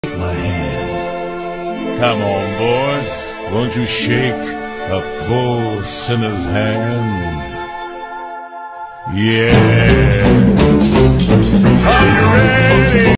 my hand. Come on, boys, won't you shake a poor sinner's hand? Yes. Are you ready?